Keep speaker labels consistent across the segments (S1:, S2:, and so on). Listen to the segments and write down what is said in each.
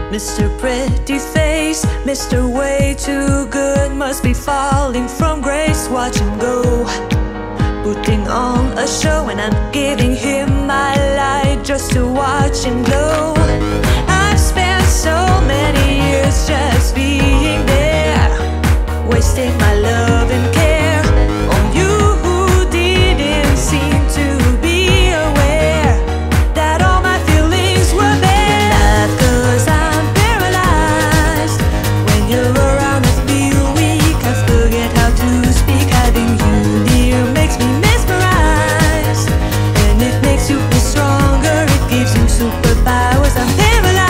S1: Mr. Pretty Face, Mr. Way Too Good, must be falling from grace. Watch him go, putting on a show, and I'm giving him my light just to watch him glow. I've spent so many years just being there, wasting my love and care on you who didn't seem to be aware that all my feelings were there. Cause I'm paralyzed. When you're around I feel weak, I forget how to speak. Having you near makes me mesmerized, and it makes you feel stronger. It gives you superpowers. I'm paralyzed.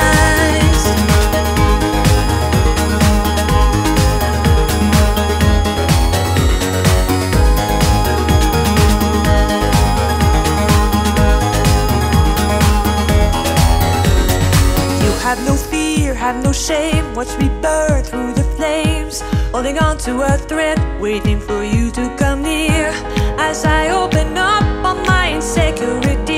S1: Have no fear, have no shame. Watch me burn through the flames, holding on to a thread, waiting for you to come near. As I open up on my insecurity,